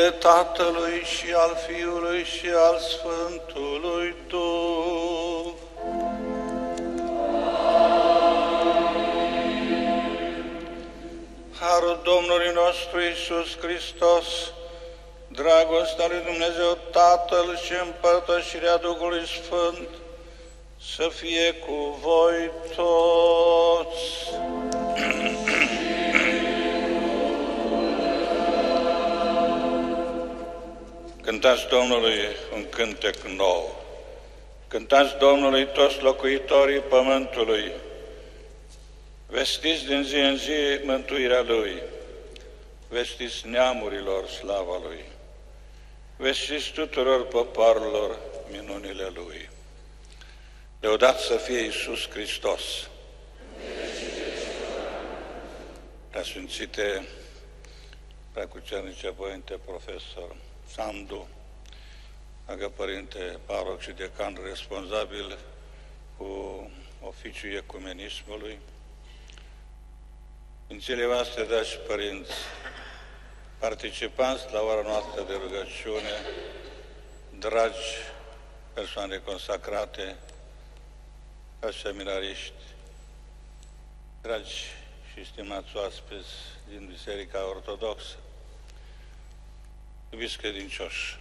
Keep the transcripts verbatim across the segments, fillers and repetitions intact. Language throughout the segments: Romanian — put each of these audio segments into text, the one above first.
numele Tatălui și al Fiului și al Sfântului Duh. Harul Domnului nostru Iisus Hristos, dragostea lui Dumnezeu Tatăl și împărtășirea Duhului Sfânt să fie cu voi toți. Cântați Domnului un cântec nou. Cântați Domnului toți locuitorii pământului. Vestiți din zi în zi mântuirea Lui. Vestiți neamurilor slava Lui. Vestiți tuturor popoarelor minunile Lui. Lăudat să fie Iisus Hristos. Preasfințite, preacucernice Părinte Profesor Sandu, dragă Părinte Paroc și Decan responsabil cu oficiul ecumenismului, Sfințile voastre, dragi părinți, participanți la ora noastră de rugăciune, dragi persoane consacrate, dragi seminariști, dragi și stimați oaspeți din Biserica Ortodoxă, iubiți credincioși,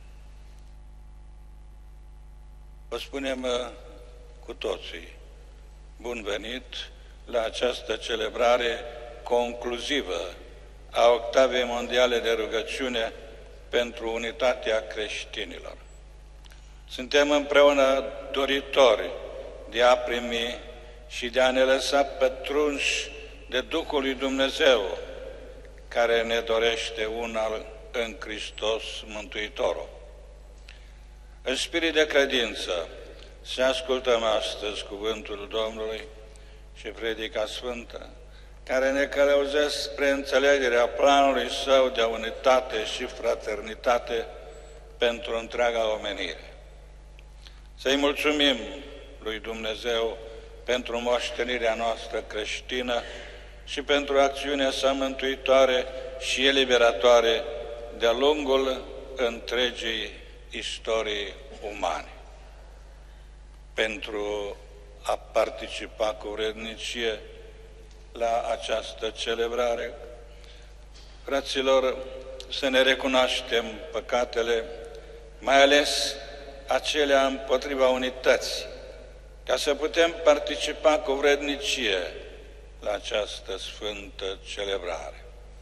vă spunem cu toții bun venit la această celebrare concluzivă a Octavei Mondiale de Rugăciune pentru unitatea creștinilor. Suntem împreună doritori de a primi și de a ne lăsa pătrunși de Duhul lui Dumnezeu, care ne dorește unul în Hristos Mântuitorul. În spirit de credință, să ascultăm astăzi cuvântul Domnului și predica sfântă, care ne călăuzesc spre înțelegerea planului Său de unitate și fraternitate pentru întreaga omenire. Să-i mulțumim lui Dumnezeu pentru moștenirea noastră creștină și pentru acțiunea Sa mântuitoare și eliberatoare de-a lungul întregii istorii umane. Pentru a participa cu vrednicie la această celebrare, fraților, să ne recunoaștem păcatele, mai ales acelea împotriva unității, ca să putem participa cu vrednicie la această sfântă celebrare.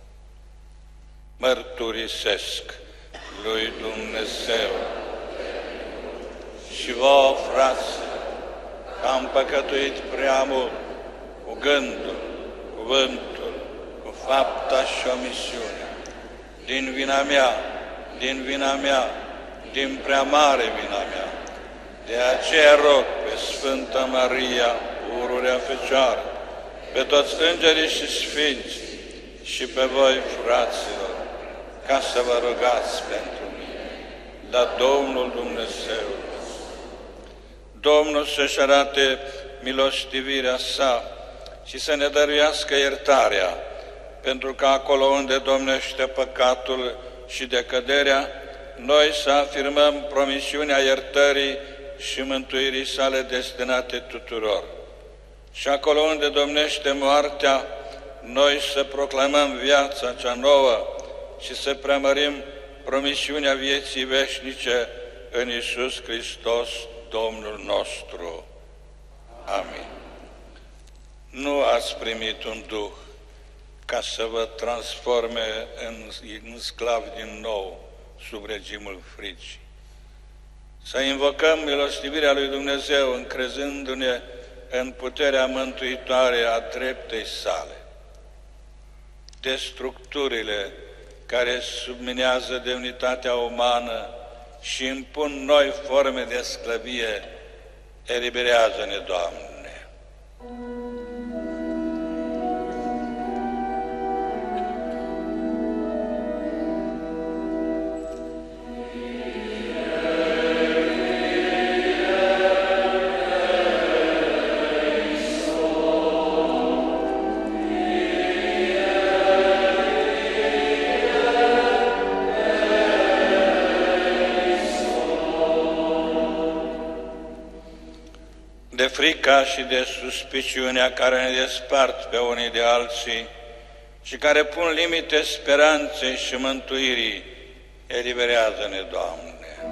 Mărturisesc lui Dumnezeu și vouă, frați, că am păcătuit prea mult cu gândul, cuvântul, cu fapta și omisiunea, din vina mea, din vina mea, din prea mare vina mea. De aceea rog pe Sfânta Maria, pururea Fecioară, pe toți îngerii și sfinți și pe voi, fraților, ca să vă rugați pentru mine, la Domnul Dumnezeu. Domnul să-și arate milostivirea Sa și să ne dăruiască iertarea, pentru că acolo unde domnește păcatul și decăderea, noi să afirmăm promisiunea iertării și mântuirii Sale destinate tuturor. Și acolo unde domnește moartea, noi să proclamăm viața cea nouă și să preamărim promisiunea vieții veșnice în Iisus Hristos, Domnul nostru. Amin. Nu ați primit un Duh ca să vă transforme în, în sclavi din nou sub regimul fricii. Să invocăm milostivirea lui Dumnezeu încrezându-ne în puterea mântuitoare a dreptei Sale. De structurile care subminează demnitatea umană și impun noi forme de sclavie, eliberează-ne, Doamne! Amen. de frica și de suspiciunea care ne despart pe unii de alții și care pun limite speranței și mântuirii. Eliberează-ne, Doamne!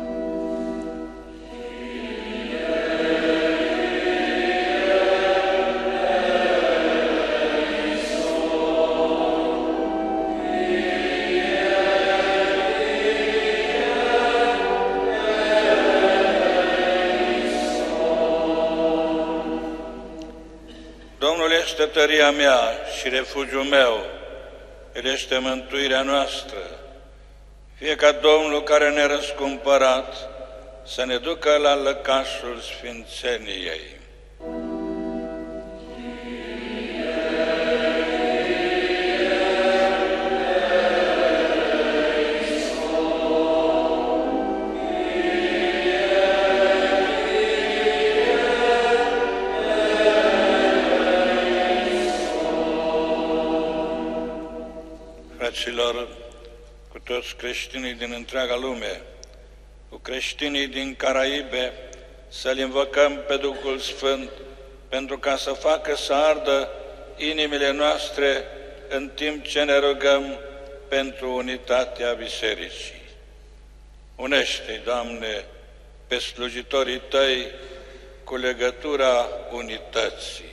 Domnul este tăria mea și refugiul meu, El este mântuirea noastră. Fie ca Domnul care ne-a răscumpărat să ne ducă la lăcașul sfințeniei. Fraților, cu toți creștinii din întreaga lume, cu creștinii din Caraibe, să-L invocăm pe Duhul Sfânt, pentru ca să facă să ardă inimile noastre în timp ce ne rugăm pentru unitatea Bisericii. Unește-i, Doamne, pe slujitorii Tăi cu legătura unității.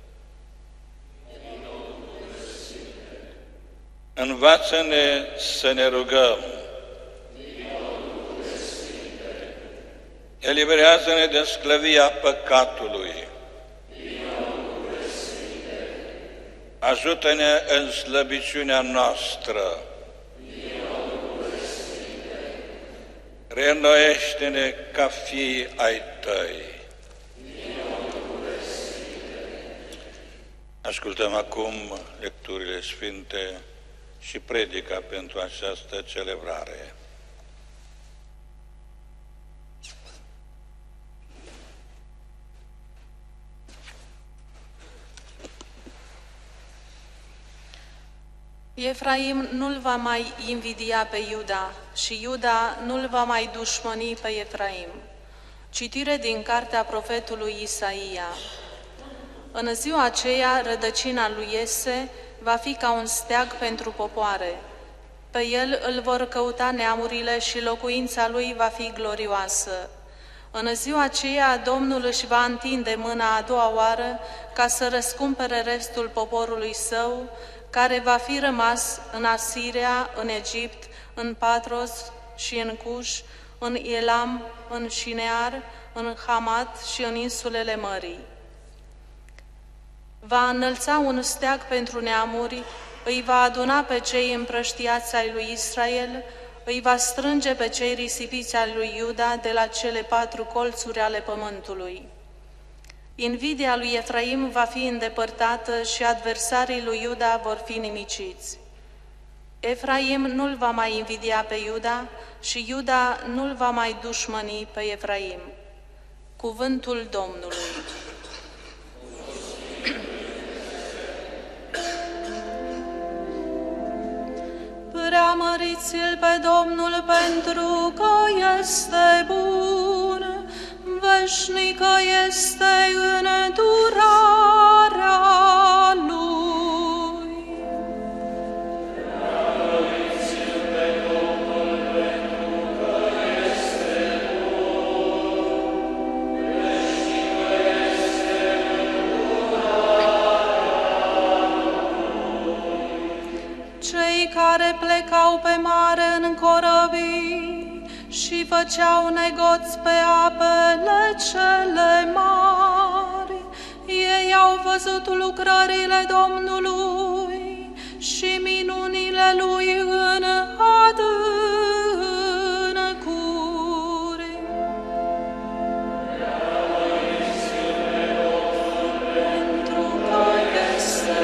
Învață-ne să ne rugăm. Eliberează-ne de sclăvia păcatului. Ajută-ne în slăbiciunea noastră. Reînnoiește-ne ca fii ai Tăi. Ascultăm acum lecturile sfinte și predica pentru această celebrare. Efraim nu-l va mai invidia pe Iuda și Iuda nu-l va mai dușmăni pe Efraim. Citire din cartea profetului Isaia. În ziua aceea, rădăcina lui Iese va fi ca un steag pentru popoare. Pe el îl vor căuta neamurile și locuința lui va fi glorioasă. În ziua aceea, Domnul își va întinde mâna a doua oară ca să răscumpere restul poporului său, care va fi rămas în Asiria, în Egipt, în Patros și în Cuș, în Elam, în Șinear, în Hamat și în insulele mării. Va înălța un steag pentru neamuri, îi va aduna pe cei împrăștiați ai lui Israel, îi va strânge pe cei risipiți ai lui Iuda de la cele patru colțuri ale pământului. Invidia lui Efraim va fi îndepărtată și adversarii lui Iuda vor fi nimiciți. Efraim nu-l va mai invidia pe Iuda și Iuda nu-l va mai dușmăni pe Efraim. Cuvântul Domnului. Preamăriți-l pe Domnul pentru că este bun, veșnică este îndurarea Lui. Preamăriți-l pe Domnul pentru că este bun, veșnică este Cei care plecau pe mare în corăbii și făceau negoți pe apele cele mari, ei au văzut lucrările Domnului și minunile Lui în adâncuri. Pentru că este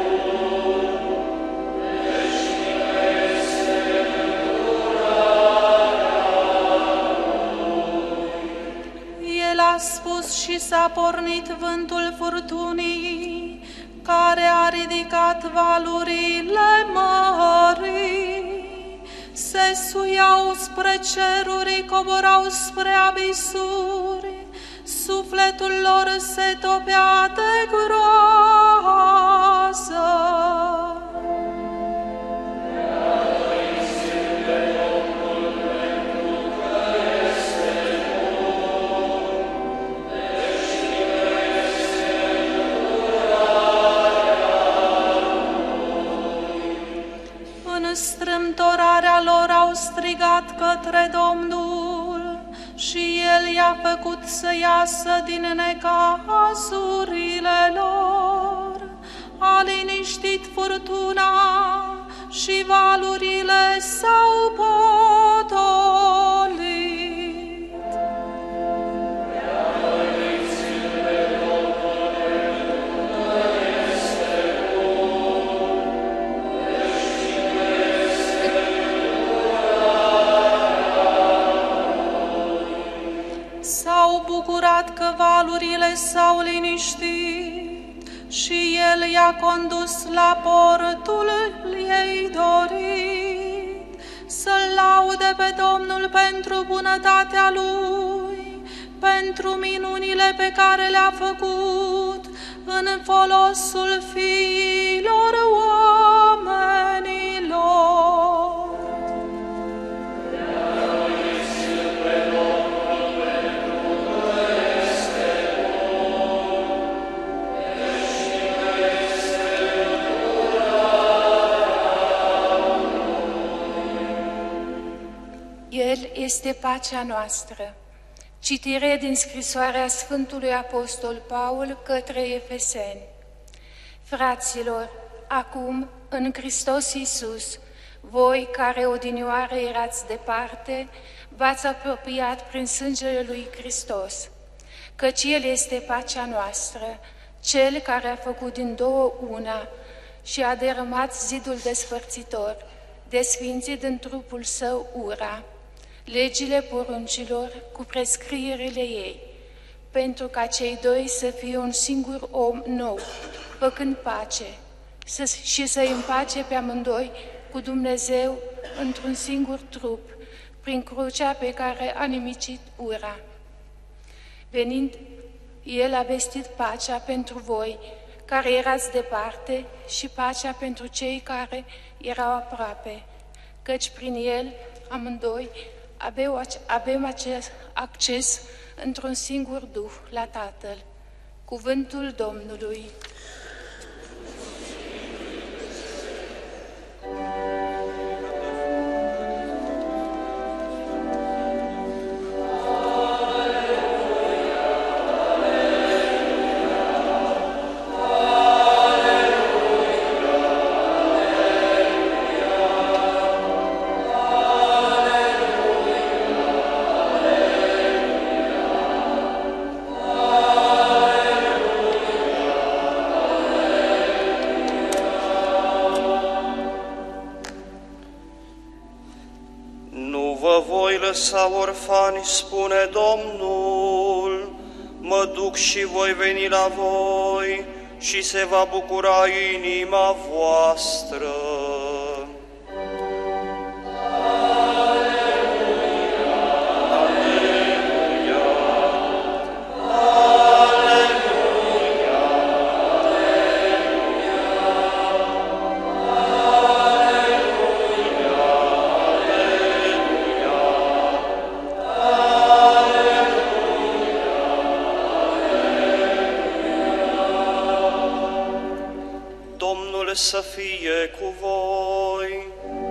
a spus și s-a pornit vântul furtunii, care a ridicat valurile mării. Se suiau spre ceruri, coborau spre abisuri, sufletul lor se topea de groază. În strâmtorarea lor au strigat către Domnul și El i-a făcut să iasă din necazurile lor. A liniștit furtuna și valurile s-au potolit. S-au bucurat că valurile s-au liniștit și El i-a condus la portul ei dorit. Să-L laude pe Domnul pentru bunătatea Lui, pentru minunile pe care le-a făcut în folosul fiilor oamenilor. El este pacea noastră. Citire din scrisoarea Sfântului Apostol Paul către Efeseni. Fraților, acum, în Hristos Iisus, voi care odinioară erați departe, v-ați apropiat prin sângele lui Hristos, căci El este pacea noastră, Cel care a făcut din două una și a dărâmat zidul despărțitor, desfințit în trupul Său ura, legile poruncilor cu prescrierile ei, pentru ca cei doi să fie un singur om nou, făcând pace să, și să-i împace pe amândoi cu Dumnezeu într-un singur trup, prin crucea pe care a nimicit ura. Venind, El a vestit pacea pentru voi, care erați departe, și pacea pentru cei care erau aproape, căci prin El, amândoi, avem acest acces într-un singur Duh la Tatăl. Cuvântul Domnului. Lăsa orfani, spune Domnul, mă duc și voi veni la voi și se va bucura inima voastră. Să fie cu voi.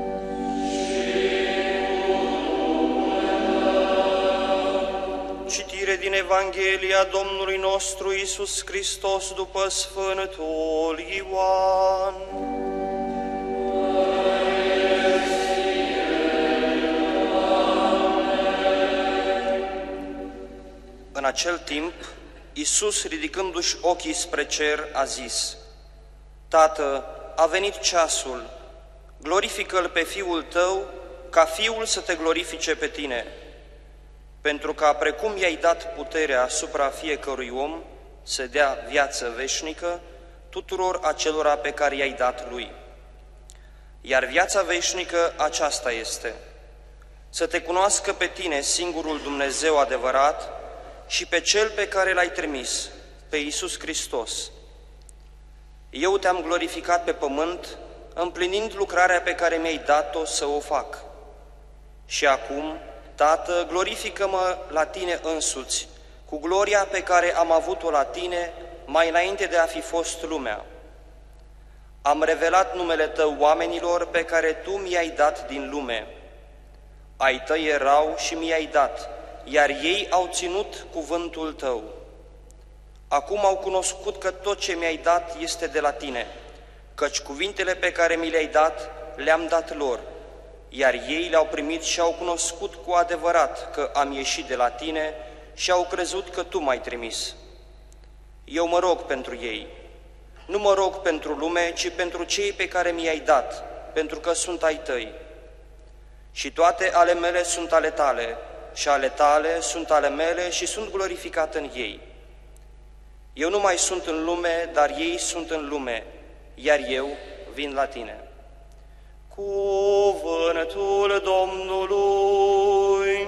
Citire din Evanghelia Domnului nostru Iisus Hristos după Sfântul Ioan. În acel timp, Iisus, ridicându-și ochii spre cer, a zis: Tată, a venit ceasul, glorifică-L pe Fiul Tău, ca Fiul să te glorifice pe Tine, pentru ca, precum i-ai dat puterea asupra fiecărui om, să dea viață veșnică tuturor acelora pe care i-ai dat Lui. Iar viața veșnică aceasta este: să te cunoască pe Tine, singurul Dumnezeu adevărat, și pe Cel pe care L-ai trimis, pe Iisus Hristos. Eu te-am glorificat pe pământ, împlinind lucrarea pe care mi-ai dat-o să o fac. Și acum, Tată, glorifică-mă la Tine însuți, cu gloria pe care am avut-o la Tine mai înainte de a fi fost lumea. Am revelat numele Tău oamenilor pe care Tu mi-ai dat din lume. Ai Tăi erau și mi-ai dat, iar ei au ținut cuvântul Tău. Acum au cunoscut că tot ce mi-ai dat este de la Tine, căci cuvintele pe care mi le-ai dat le-am dat lor, iar ei le-au primit și au cunoscut cu adevărat că am ieșit de la Tine și au crezut că Tu m-ai trimis. Eu mă rog pentru ei. Nu mă rog pentru lume, ci pentru cei pe care mi-ai dat, pentru că sunt ai Tăi. Și toate ale mele sunt ale Tale, și ale Tale sunt ale mele și sunt glorificat în ei. Eu nu mai sunt în lume, dar ei sunt în lume, iar eu vin la Tine. Cuvântul Domnului.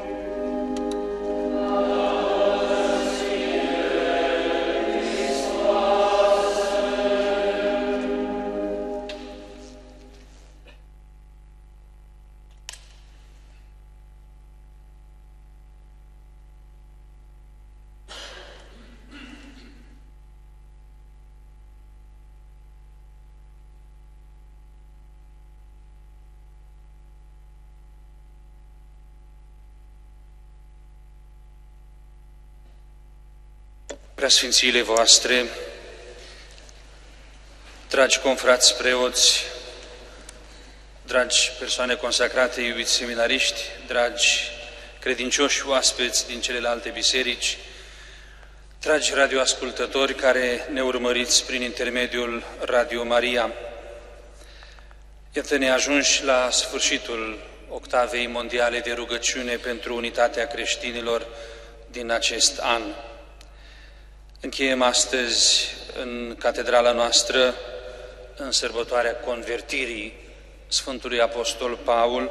Preasfințiile voastre, dragi confrați preoți, dragi persoane consacrate, iubiți seminariști, dragi credincioși oaspeți din celelalte biserici, dragi radioascultători care ne urmăriți prin intermediul Radio Maria, iată ne ajungi la sfârșitul octavei mondiale de rugăciune pentru unitatea creștinilor din acest an. Încheiem astăzi în catedrala noastră, în sărbătoarea convertirii Sfântului Apostol Paul,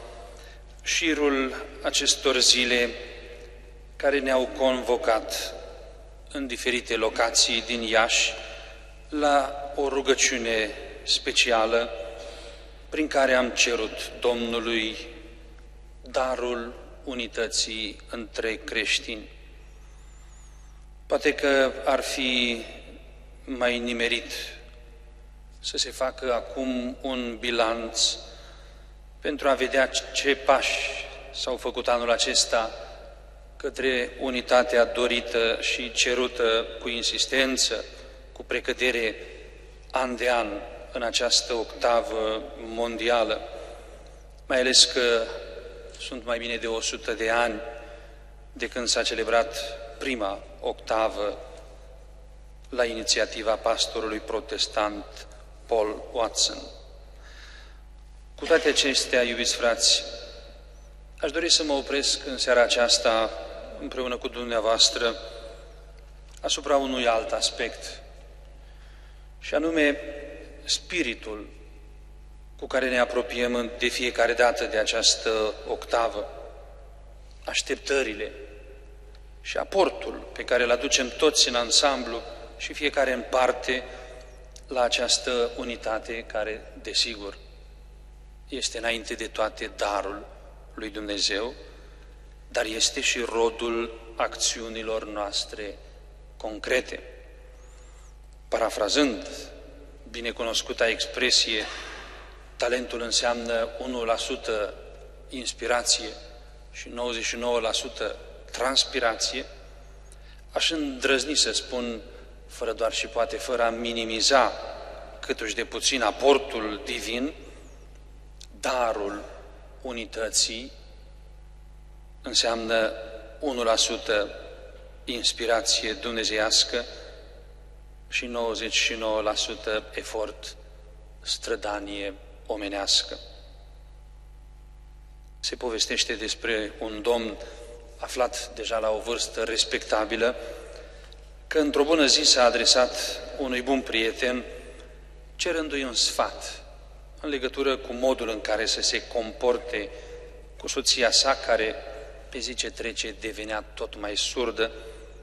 șirul acestor zile care ne-au convocat în diferite locații din Iași la o rugăciune specială prin care am cerut Domnului darul unității între creștini. Poate că ar fi mai nimerit să se facă acum un bilanț pentru a vedea ce pași s-au făcut anul acesta către unitatea dorită și cerută cu insistență, cu precădere, an de an în această octavă mondială, mai ales că sunt mai bine de o sută de ani de când s-a celebrat prima octavă la inițiativa pastorului protestant Paul Watson. Cu toate acestea, iubiți frați, aș dori să mă opresc în seara aceasta împreună cu dumneavoastră asupra unui alt aspect, și anume spiritul cu care ne apropiem de fiecare dată de această octavă, așteptările și aportul pe care îl aducem toți în ansamblu și fiecare în parte la această unitate care, desigur, este înainte de toate darul lui Dumnezeu, dar este și rodul acțiunilor noastre concrete. Parafrazând binecunoscuta expresie, talentul înseamnă unu la sută inspirație și nouăzeci și nouă la sută transpirație, aș îndrăzni să spun, fără doar și poate fără a minimiza câtuși de puțin aportul divin, darul unității înseamnă unu la sută inspirație dumnezeiască și nouăzeci și nouă la sută efort, strădanie omenească. Se povestește despre un domn aflat deja la o vârstă respectabilă, că într-o bună zi s-a adresat unui bun prieten, cerându-i un sfat în legătură cu modul în care să se comporte cu soția sa, care pe zi ce trece devenea tot mai surdă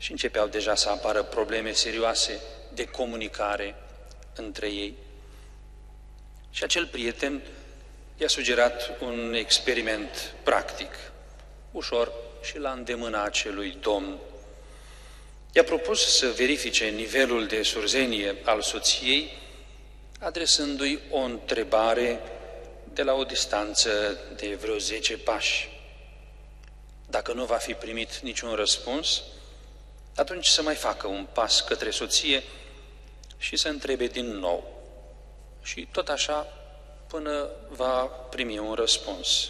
și începeau deja să apară probleme serioase de comunicare între ei. Și acel prieten i-a sugerat un experiment practic, ușor și la îndemâna acelui domn. I-a propus să verifice nivelul de surzenie al soției, adresându-i o întrebare de la o distanță de vreo zece pași. Dacă nu va fi primit niciun răspuns, atunci să mai facă un pas către soție și să întrebe din nou. Și tot așa până va primi un răspuns.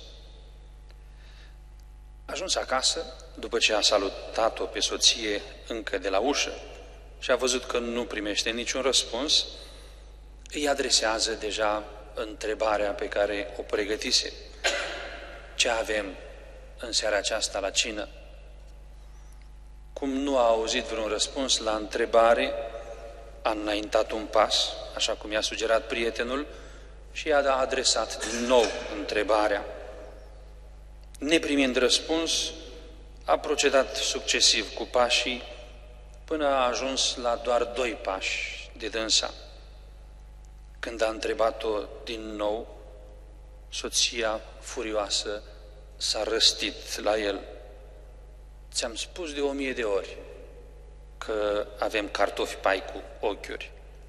Ajuns acasă, după ce a salutat-o pe soție încă de la ușă și a văzut că nu primește niciun răspuns, îi adresează deja întrebarea pe care o pregătise. Ce avem în seara aceasta la cină? Cum nu a auzit vreun răspuns la întrebare, a înaintat un pas, așa cum i-a sugerat prietenul, și i-a adresat din nou întrebarea. Neprimind răspuns, a procedat succesiv cu pașii până a ajuns la doar doi pași de dânsa. Când a întrebat-o din nou, soția furioasă s-a răstit la el. Ți-am spus de o mie de ori că avem cartofi pai cu ochiuri.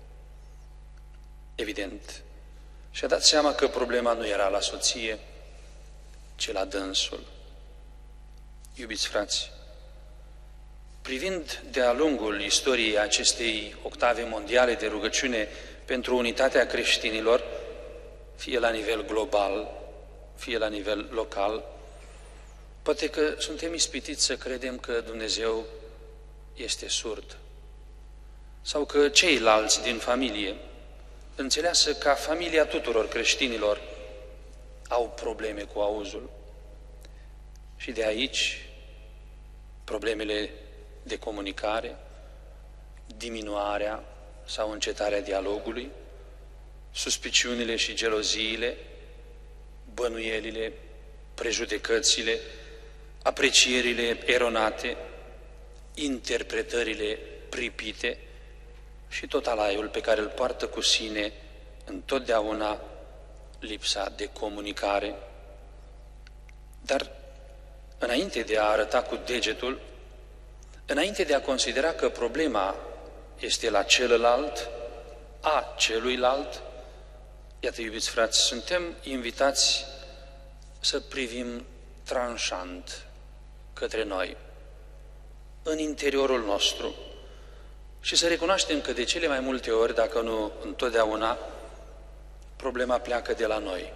Evident, și-a dat seama că problema nu era la soție, ci la dânsul. Iubiți frați, privind de-a lungul istoriei acestei octave mondiale de rugăciune pentru unitatea creștinilor, fie la nivel global, fie la nivel local, poate că suntem ispitiți să credem că Dumnezeu este surd sau că ceilalți din familie, înțeleasă ca familia tuturor creștinilor, au probleme cu auzul. Și de aici problemele de comunicare, diminuarea sau încetarea dialogului, suspiciunile și geloziile, bănuielile, prejudecățile, aprecierile eronate, interpretările pripite și tot alaiul pe care îl poartă cu sine întotdeauna lipsa de comunicare. Dar înainte de a arăta cu degetul, înainte de a considera că problema este la celălalt, a celuilalt, iată, iubiți frați, suntem invitați să privim tranșant către noi, în interiorul nostru, și să recunoaștem că de cele mai multe ori, dacă nu întotdeauna, problema pleacă de la noi.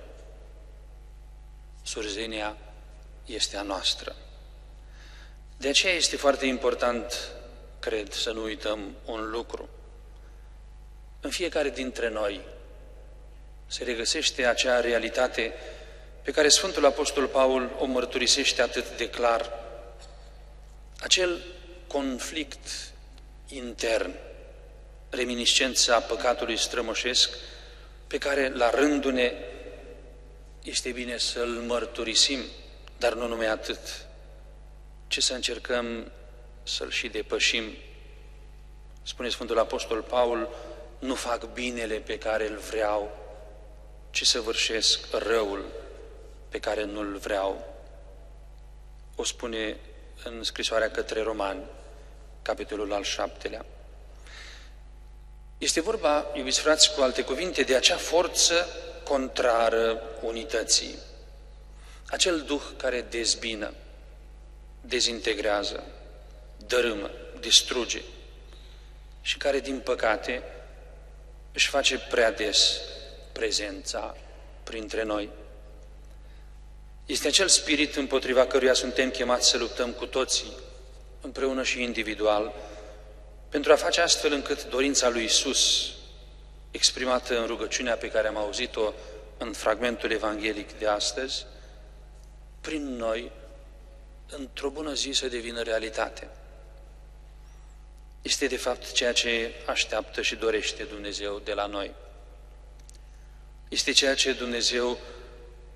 Surzenia este a noastră. De aceea este foarte important, cred, să nu uităm un lucru. În fiecare dintre noi se regăsește acea realitate pe care Sfântul Apostol Paul o mărturisește atât de clar, acel conflict intern, reminiscența păcatului strămoșesc, pe care la rândul ne este bine să-l mărturisim, dar nu numai atât, ci să încercăm să-l și depășim. Spune Sfântul Apostol Paul, nu fac binele pe care îl vreau, ci săvârșesc răul pe care nu-l vreau. O spune în scrisoarea către Romani, capitolul al șaptelea. Este vorba, iubiți frați, cu alte cuvinte, de acea forță contrară unității, acel duh care dezbină, dezintegrează, dărâmă, distruge și care, din păcate, își face prea des prezența printre noi. Este acel spirit împotriva căruia suntem chemați să luptăm cu toții, împreună și individual, pentru a face astfel încât dorința lui Iisus, exprimată în rugăciunea pe care am auzit-o în fragmentul evanghelic de astăzi, prin noi, într-o bună zi să devină realitate. Este de fapt ceea ce așteaptă și dorește Dumnezeu de la noi. Este ceea ce Dumnezeu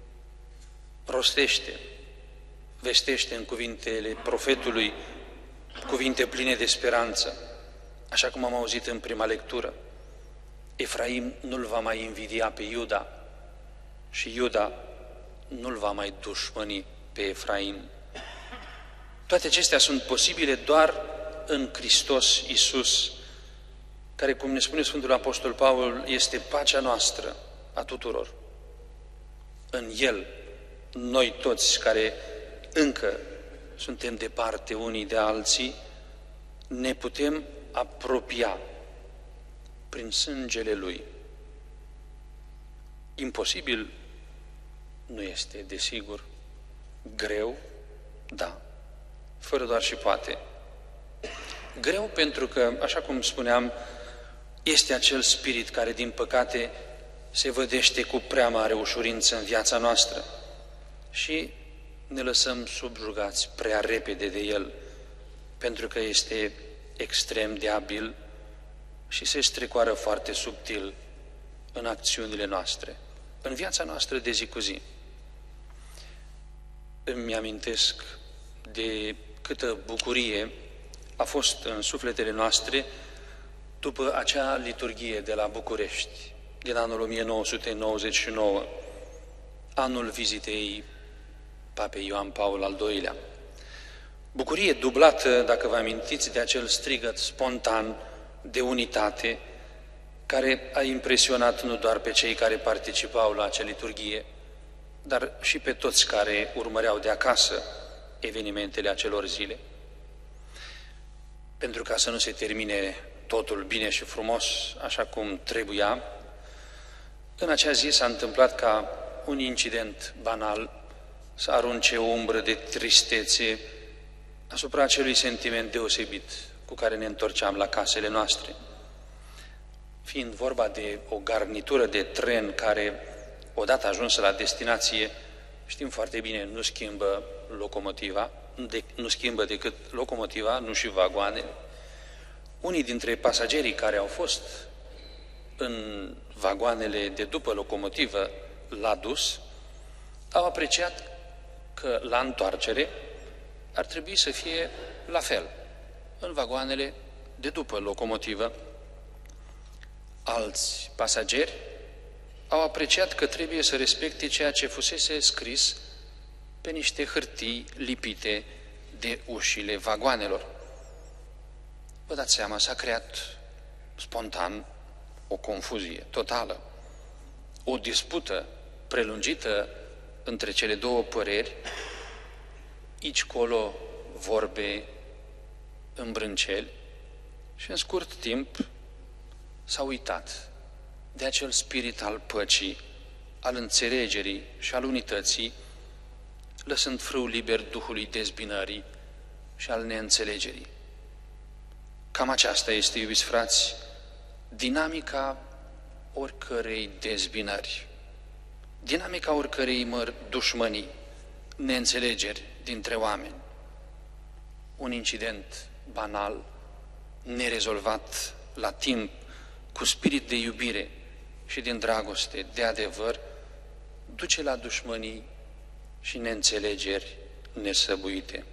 rostește, vestește în cuvintele profetului cuvinte pline de speranță, așa cum am auzit în prima lectură. Efraim nu-l va mai invidia pe Iuda și Iuda nu-l va mai dușmăni pe Efraim. Toate acestea sunt posibile doar în Hristos Iisus, care, cum ne spune Sfântul Apostol Pavel, este pacea noastră a tuturor. În El, noi toți care încă suntem departe unii de alții, ne putem apropia prin sângele Lui. Imposibil nu este, desigur, greu, da, fără doar și poate. Greu pentru că, așa cum spuneam, este acel spirit care, din păcate, se vădește cu prea mare ușurință în viața noastră și ne lăsăm subjugați prea repede de el, pentru că este extrem de abil și se strecoară foarte subtil în acțiunile noastre, în viața noastră de zi cu zi. Îmi amintesc de câtă bucurie a fost în sufletele noastre după acea liturghie de la București, din anul o mie nouă sute nouăzeci și nouă, anul vizitei Papei Ioan Paul al doilea. Bucurie dublată, dacă vă amintiți, de acel strigăt spontan de unitate care a impresionat nu doar pe cei care participau la acea liturghie, dar și pe toți care urmăreau de acasă evenimentele acelor zile. Pentru ca să nu se termine totul bine și frumos, așa cum trebuia, în acea zi s-a întâmplat ca un incident banal să arunce o umbră de tristețe asupra acelui sentiment deosebit cu care ne întorceam la casele noastre. Fiind vorba de o garnitură de tren care, odată ajunsă la destinație, știm foarte bine, nu schimbă locomotiva, nu schimbă decât locomotiva, nu și vagoanele. Unii dintre pasagerii care au fost în vagoanele de după locomotivă la dus, au apreciat că la întoarcere ar trebui să fie la fel, în vagoanele de după locomotivă. Alți pasageri au apreciat că trebuie să respecte ceea ce fusese scris pe niște hârtii lipite de ușile vagoanelor. Vă dați seama, s-a creat spontan o confuzie totală, o dispută prelungită între cele două păreri, aici colo vorbe îmbrânceli și în scurt timp s-a uitat de acel spirit al păcii, al înțelegerii și al unității, lăsând frâu liber Duhului dezbinării și al neînțelegerii. Cam aceasta este, iubiți frați, dinamica oricărei dezbinări, dinamica oricărei mări dușmănii, neînțelegeri dintre oameni. Un incident banal, nerezolvat la timp, cu spirit de iubire și din dragoste, de adevăr, duce la dușmănii și neînțelegeri nesăbuite.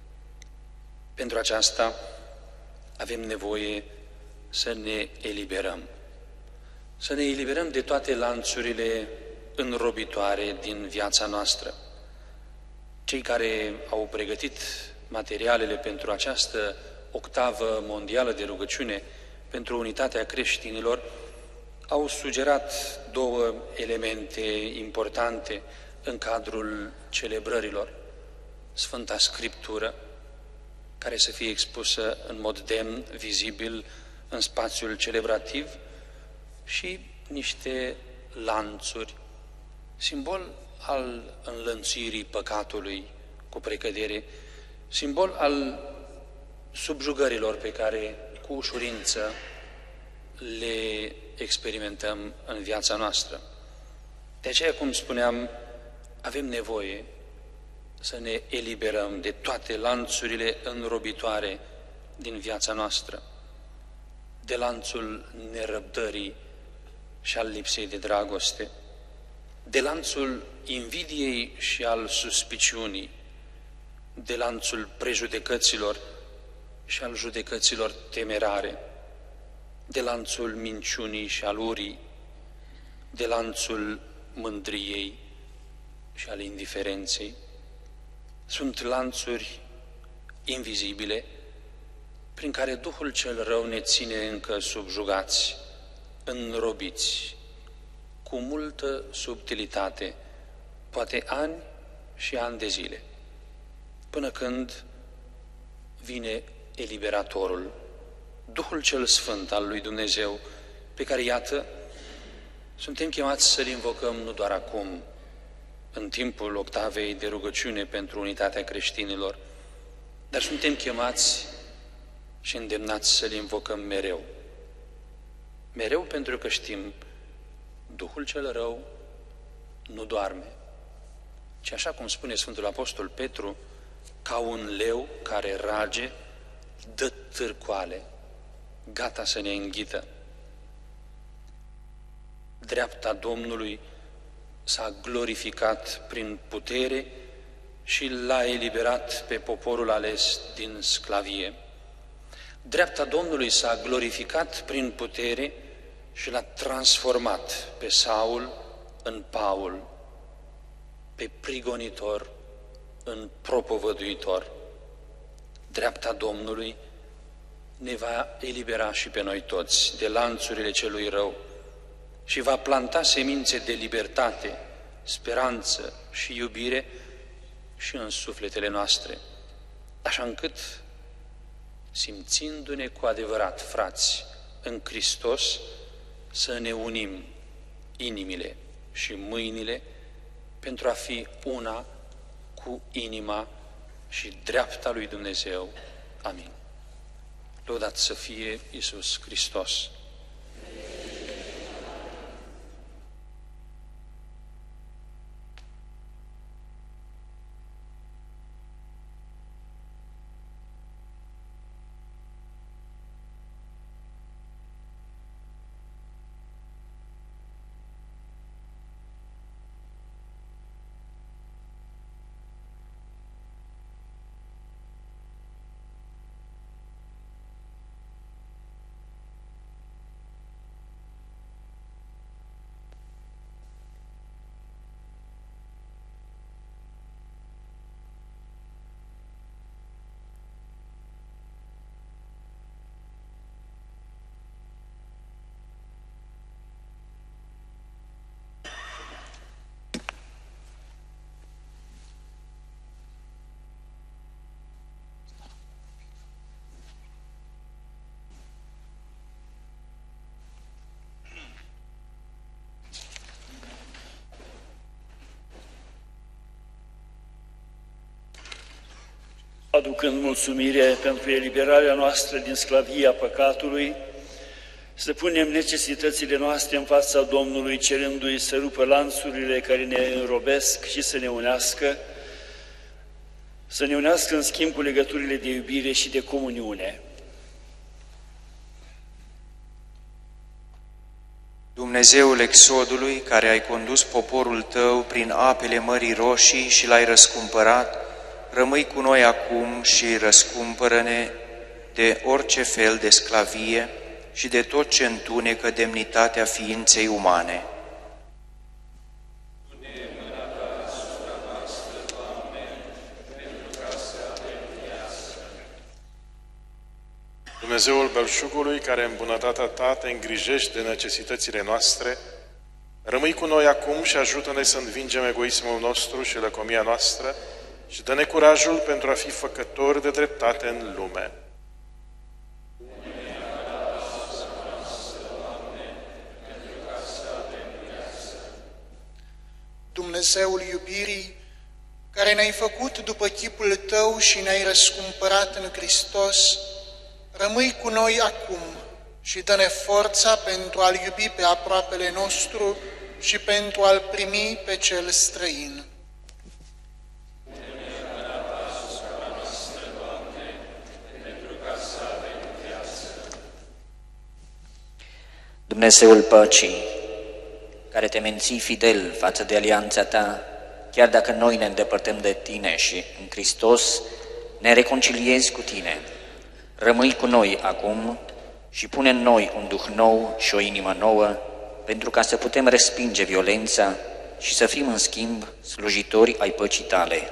Pentru aceasta avem nevoie să ne eliberăm, să ne eliberăm de toate lanțurile înrobitoare din viața noastră. Cei care au pregătit materialele pentru această octavă mondială de rugăciune pentru unitatea creștinilor au sugerat două elemente importante în cadrul celebrărilor. Sfânta Scriptură, care să fie expusă în mod demn, vizibil, în spațiul celebrativ, și niște lanțuri, simbol al înlănțuirii păcatului cu precădere, simbol al subjugărilor pe care cu ușurință le experimentăm în viața noastră. De aceea, cum spuneam, avem nevoie să ne eliberăm de toate lanțurile înrobitoare din viața noastră, de lanțul nerăbdării și al lipsei de dragoste, de lanțul invidiei și al suspiciunii, de lanțul prejudecăților și al judecăților temerare, de lanțul minciunii și al urii, de lanțul mândriei și al indiferenței. Sunt lanțuri invizibile prin care Duhul cel rău ne ține încă subjugați, înrobiți, cu multă subtilitate, poate ani și ani de zile, până când vine eliberatorul, Duhul cel Sfânt al lui Dumnezeu, pe care, iată, suntem chemați să-L invocăm nu doar acum, în timpul octavei de rugăciune pentru unitatea creștinilor, dar suntem chemați și îndemnați să-L invocăm mereu. Mereu pentru că știm, Duhul cel rău nu doarme, ci așa cum spune Sfântul Apostol Petru, ca un leu care rage, dă târcoale, gata să ne înghită. Dreapta Domnului s-a glorificat prin putere și l-a eliberat pe poporul ales din sclavie. Dreapta Domnului s-a glorificat prin putere și l-a transformat pe Saul în Paul, pe prigonitor în propovăduitor. Dreapta Domnului ne va elibera și pe noi toți de lanțurile celui rău și va planta semințe de libertate, speranță și iubire și în sufletele noastre, așa încât, simțindu-ne cu adevărat frați în Hristos, să ne unim inimile și mâinile pentru a fi una cu inima și dreapta lui Dumnezeu. Amin. Lăudat să fie Iisus Hristos! Aducând mulțumire pentru eliberarea noastră din sclavia păcatului, să punem necesitățile noastre în fața Domnului, cerându-i să rupă lanțurile care ne înrobesc și să ne unească, să ne unească în schimb cu legăturile de iubire și de comuniune. Dumnezeul Exodului, care ai condus poporul tău prin apele Mării Roșii și l-ai răscumpărat, rămâi cu noi acum și răscumpără-ne de orice fel de sclavie și de tot ce întunecă demnitatea ființei umane. Dumnezeul belșugului, care în bunătatea ta te îngrijești de necesitățile noastre, rămâi cu noi acum și ajută-ne să învingem egoismul nostru și lăcomia noastră și dă-ne curajul pentru a fi făcători de dreptate în lume. Dumnezeul iubirii, care ne-ai făcut după chipul tău și ne-ai răscumpărat în Hristos, rămâi cu noi acum și dă-ne forța pentru a-L iubi pe aproapele nostru și pentru a-L primi pe cel străin. Dumnezeul păcii, care te menții fidel față de alianța ta, chiar dacă noi ne îndepărtăm de tine și în Hristos ne reconciliezi cu tine, Rămâi cu noi acum și pune în noi un duh nou și o inimă nouă, pentru ca să putem respinge violența și să fim, în schimb, slujitori ai păcii Tale.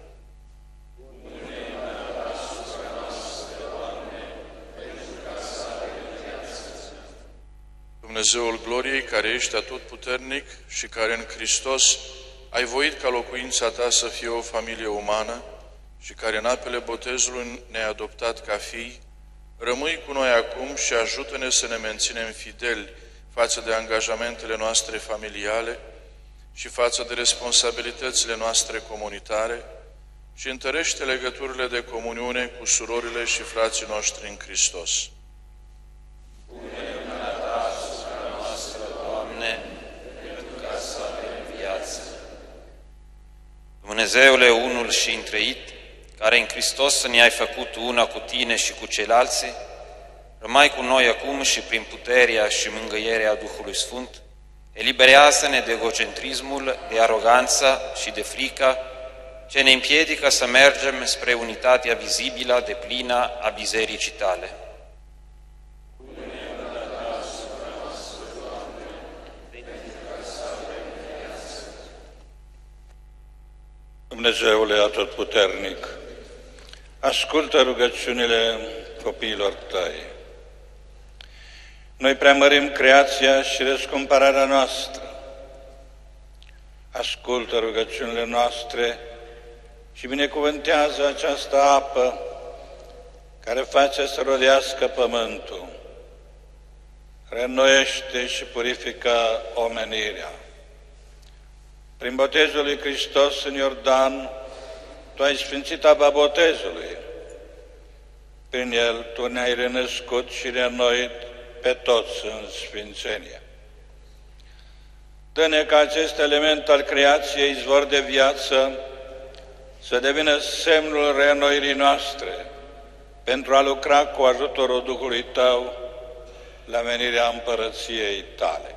Dumnezeul gloriei, care ești atotputernic și care în Hristos ai voit ca locuința Ta să fie o familie umană și care în apele botezului ne-ai adoptat ca fii, rămâi cu noi acum și ajută-ne să ne menținem fideli față de angajamentele noastre familiale și față de responsabilitățile noastre comunitare și întărește legăturile de comuniune cu surorile și frații noștri în Hristos. Dumnezeule unul și întreit, care în Hristos ne-ai făcut una cu Tine și cu ceilalți, rămâi cu noi acum și prin puterea și mângâierea Duhului Sfânt, eliberează-ne de egocentrismul, de aroganța și de frica ce ne împiedică să mergem spre unitatea vizibilă de plină a bisericii Tale. Dumnezeule atotputernic, ascultă rugăciunile copiilor Tăi. Noi preamărim creația și răscumpărarea noastră. Ascultă rugăciunile noastre și binecuvântează această apă care face să rodească pământul, reînnoiește și purifică omenirea. Prin botezul lui Hristos în Iordan, Tu ai sfințit apa botezului. Prin el Tu ne-ai renăscut și reînnoit pe toți în sfințenie. Dă-ne ca acest element al creației, izvor de viață, să devină semnul reînnoirii noastre, pentru a lucra cu ajutorul Duhului Tău la menirea împărăției Tale.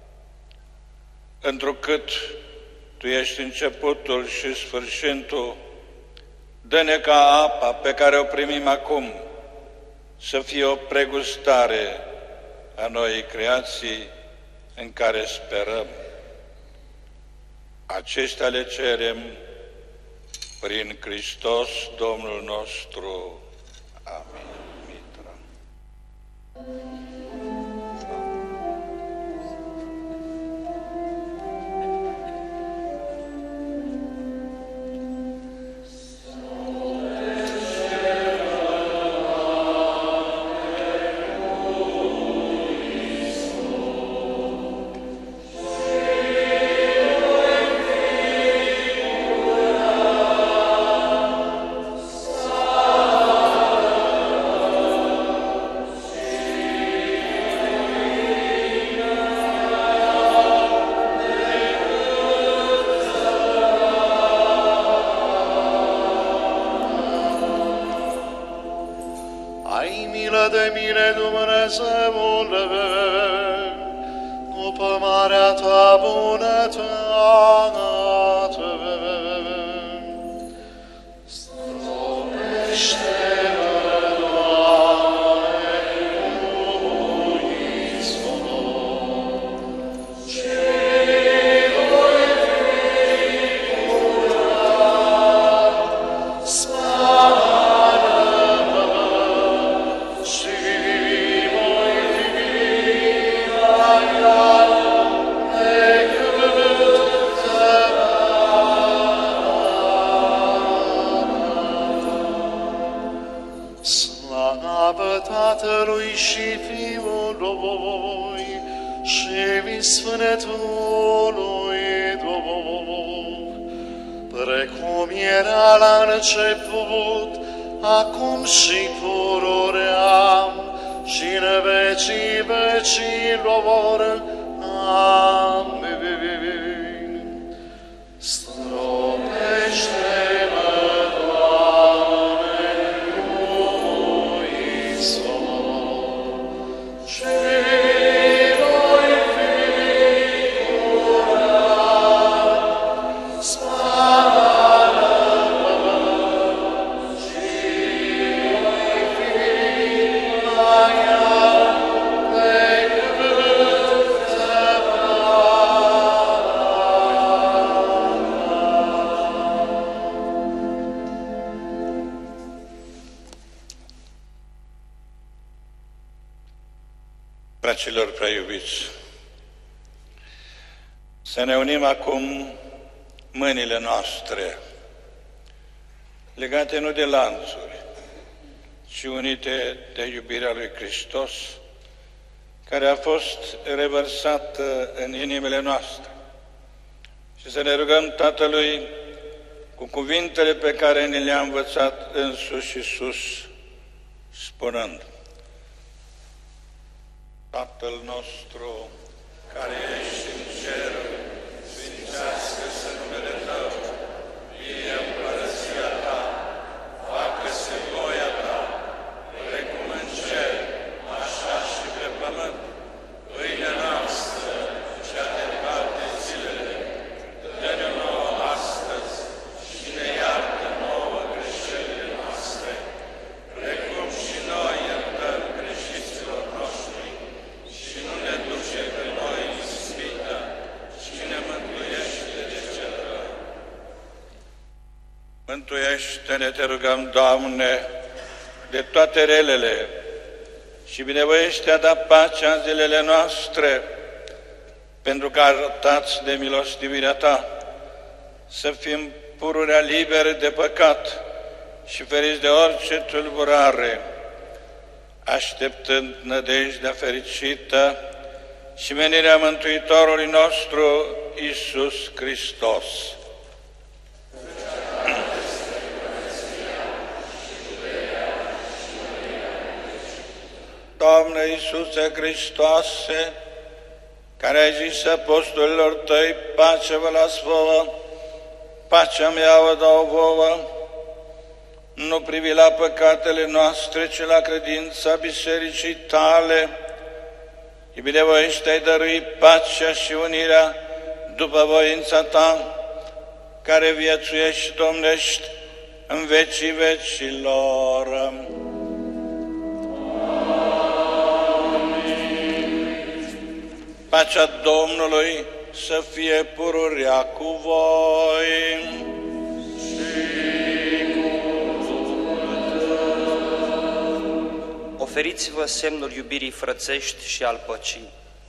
Întrucât Tu ești începutul și sfârșitul, dă-ne ca apa pe care o primim acum să fie o pregustare a noii creații în care sperăm. Acestea le cerem prin Hristos Domnul nostru. Amin. Mitra. Spara Fraților prea iubiți, să ne unim acum mâinile noastre, legate nu de lanțuri, ci unite de iubirea lui Hristos, care a fost revărsată în inimile noastre. Și să ne rugăm Tatălui cu cuvintele pe care ne le-a învățat însuși Iisus, spunând: Tatăl nostru, care ești în cer, sfințească-se numele Tău, vie împărăția Ta, facă-se voia Ta, precum în cer, așa și pe pământ. Pâinea noastră, cea de toate zilele, dă-ne nouă astăzi și ne iartă nouă greșelile noastre, precum și noi iertăm greșiților noștri, și nu ne duce pe noi în ispită, ci ne mântuiește de cel rău. Mântuiește-ne, te rugăm, Doamne, de toate relele și binevoiește a da pacea în zilele noastre, pentru că arătați de milostivirea Ta, să fim pururea liberi de păcat și feriți de orice tulburare, așteptând nădejdea fericită și menirea Mântuitorului nostru, Iisus Hristos. Doamne Iisuse Hristoase, care ai zis apostolilor Tăi: pace vă las vouă, pacea mea vă dau vouă, nu privi la păcatele noastre, ci la credința Bisericii Tale, și binevoiește ai dărui pacea și unirea după voința Ta, care viețuiești și domnești în vecii vecilor. Pacea Domnului să fie pururea cu voi. Oferiți-vă semnul iubirii frățești și al păcii.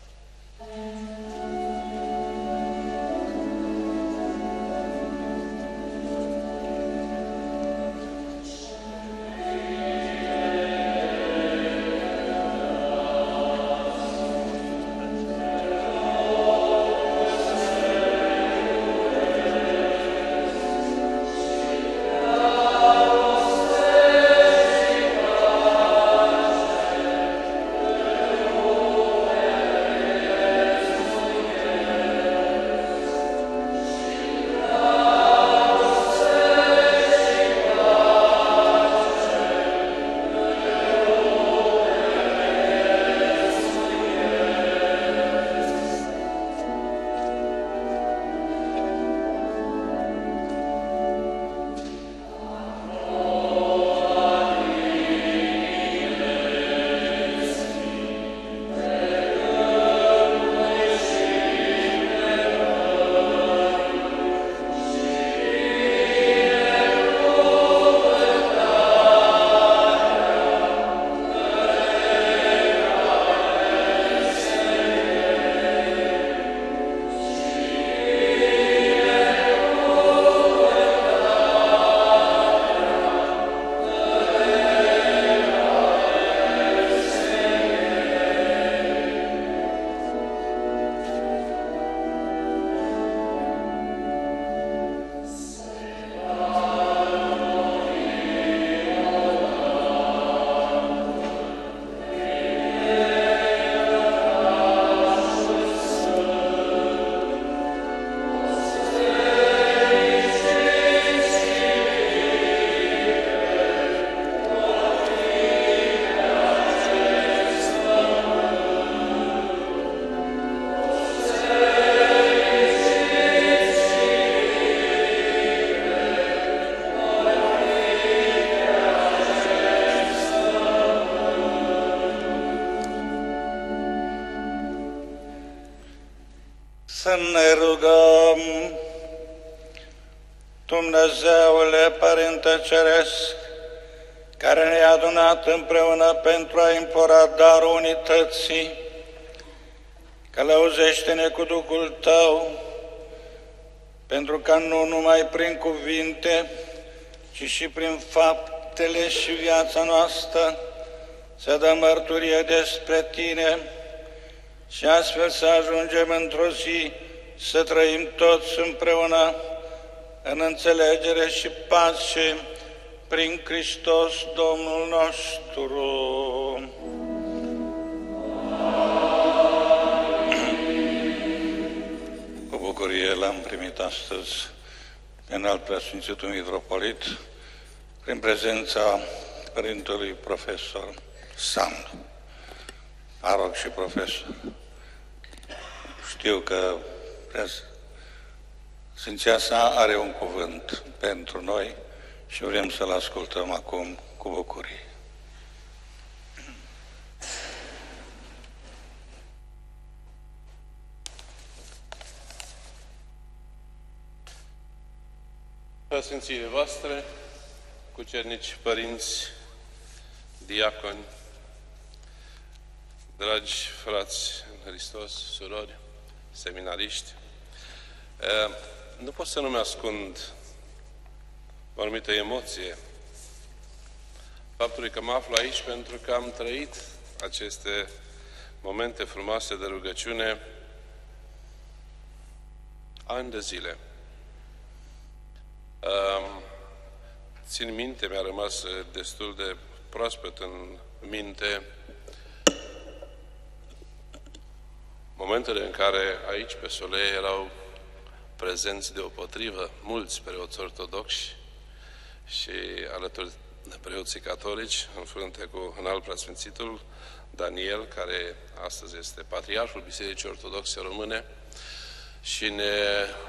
Să ne rugăm. Dumnezeule Părinte Ceresc, care ne-a adunat împreună pentru a implora darul unității Călăuzește-ne cu Duhul Tău, pentru ca nu numai prin cuvinte, ci și prin faptele și viața noastră să dăm mărturie despre Tine și astfel să ajungem într-o zi să trăim toți împreună în înțelegere și pace prin Hristos Domnul nostru. Cu bucurie l-am primit astăzi pe înalt preasfințitul mitropolit, prin prezența Părintelui Profesor Sandu, parog și profesor. Știu că Sfinția sa are un cuvânt pentru noi și vrem să-l ascultăm acum cu bucurie. Preasfințiile voastre, cucernici, părinți, diaconi, dragi frați în Hristos, surori, seminariști, nu pot să nu mi ascund o anumită emoție faptului că mă aflu aici pentru că am trăit aceste momente frumoase de rugăciune ani de zile. Țin minte, mi-a rămas destul de proaspăt în minte momentele în care aici pe Soleie erau prezenți deopotrivă mulți preoți ortodoxi și alături de preoții catolici, în frunte cu înalt preasfințitul Daniel, care astăzi este patriarhul Bisericii Ortodoxe Române și ne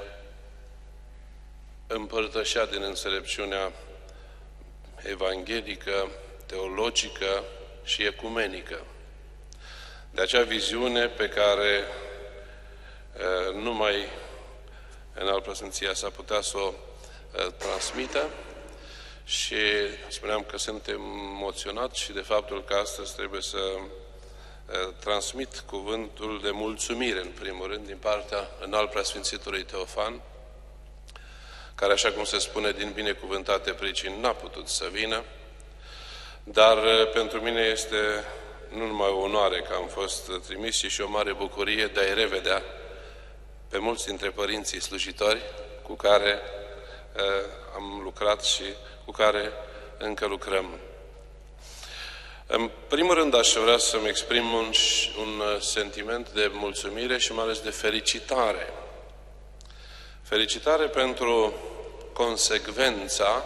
împărtășea din înțelepciunea evanghelică, teologică și ecumenică. De acea viziune pe care uh, numai înalt preasfinția s-a putea să o uh, transmită și spuneam că sunt emoționat și de faptul că astăzi trebuie să uh, transmit cuvântul de mulțumire, în primul rând, din partea înalt preasfințitului Teofan, care, așa cum se spune, din binecuvântate pricini n-a putut să vină, dar pentru mine este nu numai o onoare că am fost trimis, ci și o mare bucurie de a-i revedea pe mulți dintre părinții slujitori cu care uh, am lucrat și cu care încă lucrăm. În primul rând aș vrea să-mi exprim un, un sentiment de mulțumire și mai ales de fericitare. Felicitare pentru consecvența,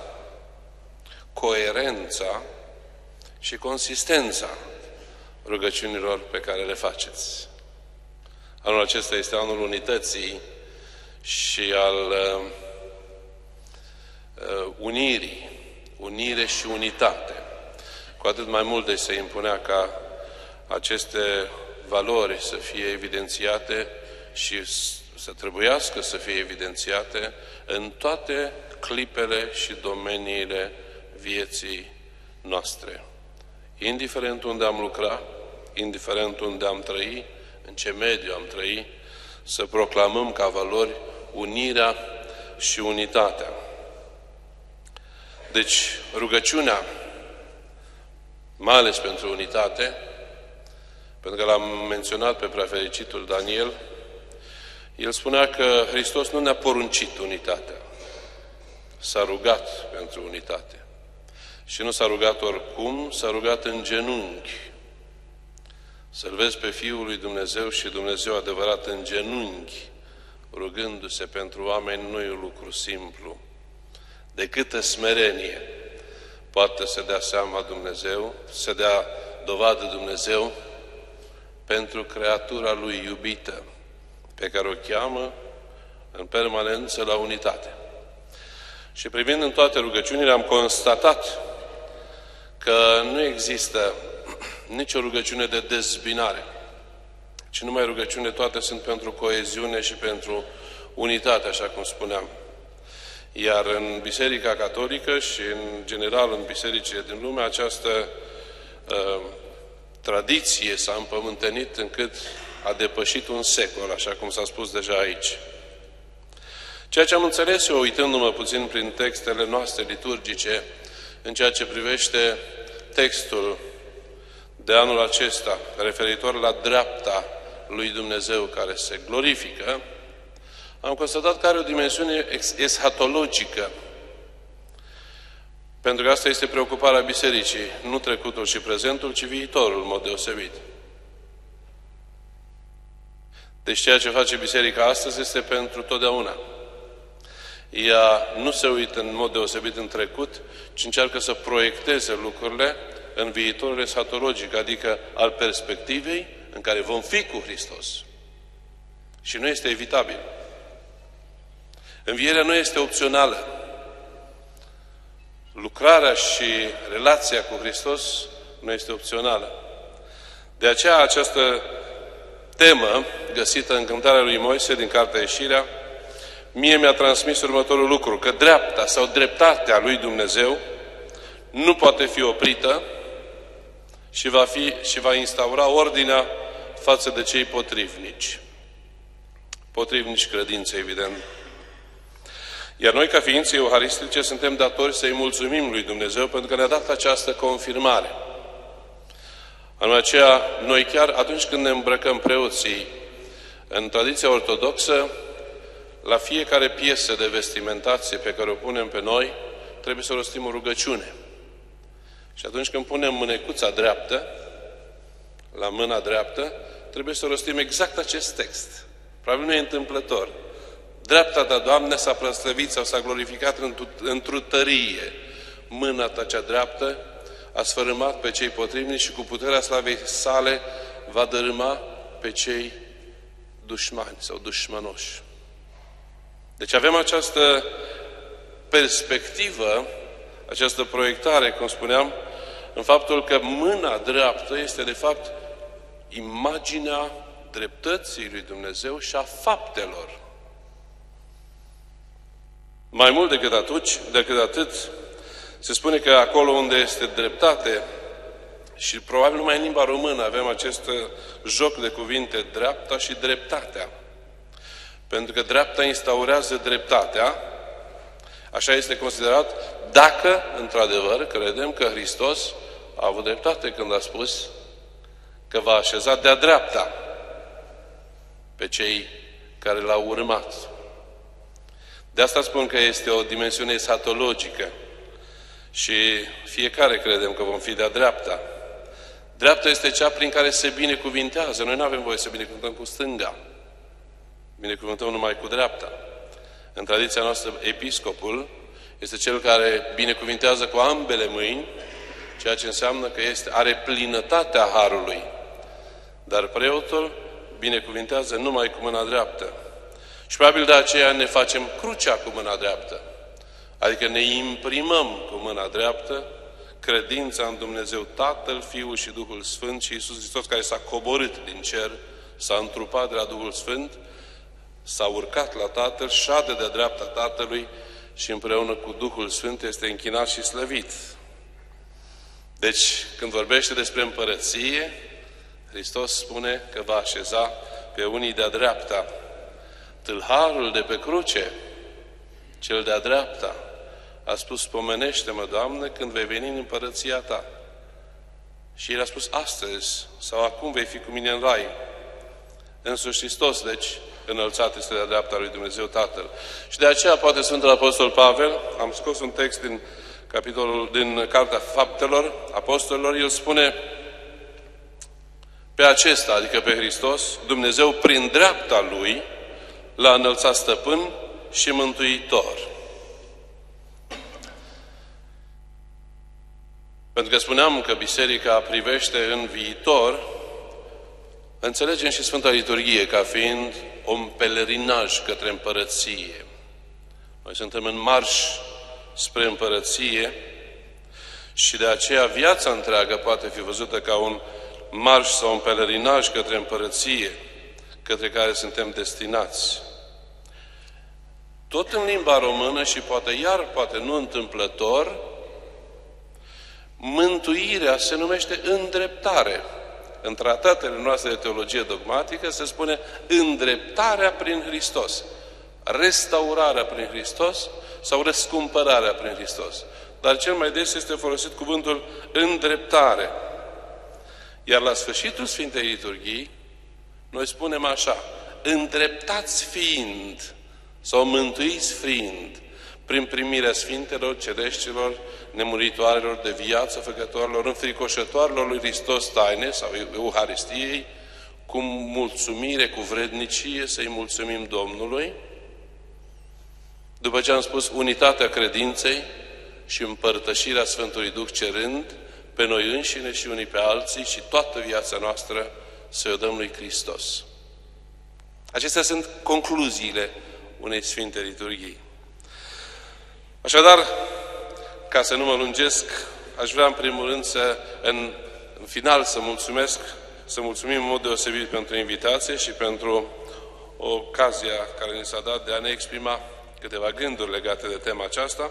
coerența și consistența rugăciunilor pe care le faceți. Anul acesta este anul unității și al uh, uh, unirii, unire și unitate. Cu atât mai mult de se impunea ca aceste valori să fie evidențiate și să trebuiască să fie evidențiate în toate clipele și domeniile vieții noastre. Indiferent unde am lucrat, indiferent unde am trăit, în ce mediu am trăit, să proclamăm ca valori unirea și unitatea. Deci, rugăciunea, mai ales pentru unitate, pentru că l-am menționat pe preafericitul Daniel, el spunea că Hristos nu ne-a poruncit unitatea, s-a rugat pentru unitate. Și nu s-a rugat oricum, s-a rugat în genunchi. Să-L vezi pe Fiul lui Dumnezeu și Dumnezeu adevărat în genunchi, rugându-se pentru oameni, nu e un lucru simplu. De câtă smerenie poate să dea seama Dumnezeu, să dea dovadă Dumnezeu pentru creatura Lui iubită, pe care o cheamă în permanență la unitate. Și privind în toate rugăciunile, am constatat că nu există nicio rugăciune de dezbinare, ci numai rugăciune, toate sunt pentru coeziune și pentru unitate, așa cum spuneam. Iar în Biserica Catolică și în general în bisericile din lume, această uh, tradiție s-a împământenit încât a depășit un secol, așa cum s-a spus deja aici. Ceea ce am înțeles eu, uitându-mă puțin prin textele noastre liturgice, în ceea ce privește textul de anul acesta, referitor la dreapta lui Dumnezeu care se glorifică, am constatat că are o dimensiune eschatologică. Pentru că asta este preocuparea Bisericii, nu trecutul și prezentul, ci viitorul, în mod deosebit. Deci ceea ce face Biserica astăzi este pentru totdeauna. Ea nu se uită în mod deosebit în trecut, ci încearcă să proiecteze lucrurile în viitorul eschatologic, adică al perspectivei în care vom fi cu Hristos. Și nu este evitabil. Învierea nu este opțională. Lucrarea și relația cu Hristos nu este opțională. De aceea această temă găsită în Cântarea lui Moise din Cartea Ieșirea, mie mi-a transmis următorul lucru, că dreapta sau dreptatea lui Dumnezeu nu poate fi oprită și va, fi, și va instaura ordinea față de cei potrivnici. Potrivnici credinței, evident. Iar noi, ca ființe euharistice, suntem datori să-i mulțumim lui Dumnezeu pentru că ne-a dat această confirmare. Anul aceea, noi chiar atunci când ne îmbrăcăm preoții în tradiția ortodoxă, la fiecare piesă de vestimentație pe care o punem pe noi, trebuie să rostim o rugăciune. Și atunci când punem mânecuța dreaptă, la mâna dreaptă, trebuie să rostim exact acest text. Probabil nu e întâmplător. Dreapta ta, Doamne, s-a preslăvit sau s-a glorificat într-o tărie. Mâna ta cea dreaptă a sfărâmat pe cei potrivnici și cu puterea slavei sale va dărâma pe cei dușmani sau dușmanoși. Deci avem această perspectivă, această proiectare, cum spuneam, în faptul că mâna dreaptă este de fapt imaginea dreptății lui Dumnezeu și a faptelor. Mai mult decât atunci, decât atât, se spune că acolo unde este dreptate, și probabil numai în limba română avem acest joc de cuvinte, dreapta și dreptatea. Pentru că dreapta instaurează dreptatea, așa este considerat, dacă, într-adevăr, credem că Hristos a avut dreptate când a spus că va așeza de-a dreapta pe cei care l-au urmat. De asta spun că este o dimensiune eschatologică și fiecare credem că vom fi de-a dreapta. Dreapta este cea prin care se binecuvintează. Noi nu avem voie să binecuvântăm cu stânga. Binecuvântăm numai cu dreapta. În tradiția noastră, episcopul este cel care binecuvintează cu ambele mâini, ceea ce înseamnă că este, are plinătatea harului. Dar preotul binecuvintează numai cu mâna dreaptă. Și probabil de aceea ne facem crucea cu mâna dreaptă. Adică ne imprimăm cu mâna dreaptă credința în Dumnezeu Tatăl, Fiul și Duhul Sfânt și Iisus Hristos care s-a coborât din cer, s-a întrupat de la Duhul Sfânt, s-a urcat la Tatăl, șade de dreapta Tatălui și împreună cu Duhul Sfânt este închinat și slăvit. Deci, când vorbește despre împărăție, Hristos spune că va așeza pe unii de-a dreapta. Tâlharul de pe cruce, cel de-a dreapta, a spus, pomenește-mă, Doamne, când vei veni în împărăția Ta. Și el a spus, astăzi sau acum vei fi cu mine în rai. Însuși Hristos, deci, înălțat este de-a dreapta lui Dumnezeu Tatăl. Și de aceea, poate Sfântul Apostol Pavel, am scos un text din capitolul, din Cartea Faptelor Apostolilor, el spune, pe acesta, adică pe Hristos, Dumnezeu, prin dreapta Lui, l-a înălțat stăpân și mântuitor. Pentru că spuneam că Biserica privește în viitor, înțelegem și Sfânta Liturghie ca fiind un pelerinaj către împărăție. Noi suntem în marș spre împărăție și de aceea viața întreagă poate fi văzută ca un marș sau un pelerinaj către împărăție, către care suntem destinați. Tot în limba română și poate iar, poate nu întâmplător, mântuirea se numește îndreptare. în tratatele noastre de teologie dogmatică se spune îndreptarea prin Hristos, restaurarea prin Hristos sau răscumpărarea prin Hristos. Dar cel mai des este folosit cuvântul îndreptare. Iar la sfârșitul Sfintei Liturghii, noi spunem așa, îndreptați fiind sau mântuiți fiind prin primirea Sfintelor, Cereștilor, nemuritoarelor de viață, făcătorilor, înfricoșătoarelor lui Hristos taine sau Euharistiei, cu mulțumire, cu vrednicie să-i mulțumim Domnului. După ce am spus unitatea credinței și împărtășirea Sfântului Duh cerând pe noi înșine și unii pe alții și toată viața noastră să o dăm lui Hristos. Acestea sunt concluziile unei Sfinte Liturghii. Așadar, ca să nu mă lungesc, aș vrea în primul rând să, în, în final, să mulțumesc, să mulțumim în mod deosebit pentru invitație și pentru ocazia care ni s-a dat de a ne exprima câteva gânduri legate de tema aceasta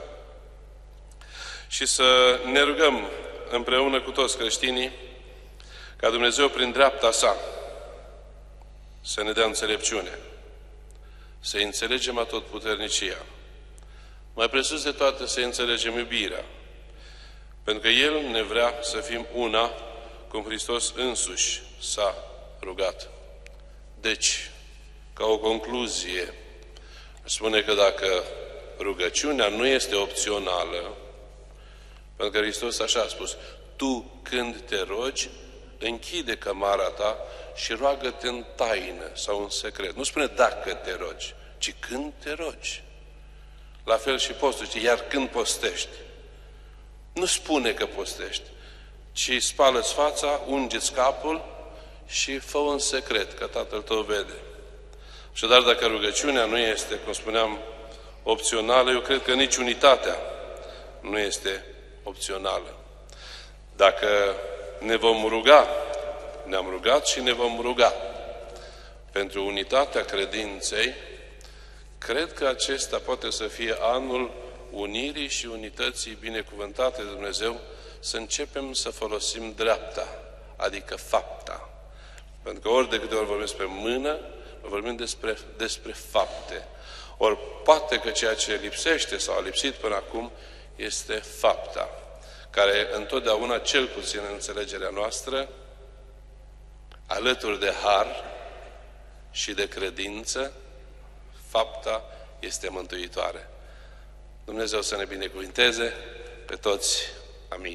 și să ne rugăm împreună cu toți creștinii ca Dumnezeu prin dreapta sa să ne dea înțelepciune, să înțelegem atotputernicia, mai presus de toate să înțelegem iubirea, pentru că El ne vrea să fim una cum Hristos însuși s-a rugat. Deci, ca o concluzie, spune că dacă rugăciunea nu este opțională, pentru că Hristos așa a spus, tu când te rogi, închide cămara ta și roagă-te în taină sau în secret. Nu spune dacă te rogi, ci când te rogi. La fel și postul, iar când postești. Nu spune că postești, ci spală-ți fața, unge-ți capul și fă-o în secret, că Tatăl tău vede. Așadar, dacă rugăciunea nu este, cum spuneam, opțională, eu cred că nici unitatea nu este opțională. Dacă ne vom ruga, ne-am rugat și ne vom ruga pentru unitatea credinței, cred că acesta poate să fie anul unirii și unității binecuvântate de Dumnezeu, să începem să folosim dreapta, adică fapta. Pentru că ori de câte ori vorbim despre mână, vorbim despre, despre fapte. Ori poate că ceea ce lipsește sau a lipsit până acum este fapta, care întotdeauna, cel puțin în înțelegerea noastră, alături de har și de credință, fapta este mântuitoare. Dumnezeu să ne binecuvinteze pe toți. Amin.